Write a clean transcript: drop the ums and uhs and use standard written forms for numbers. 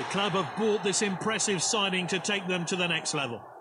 The club have bought this impressive signing to take them to the next level.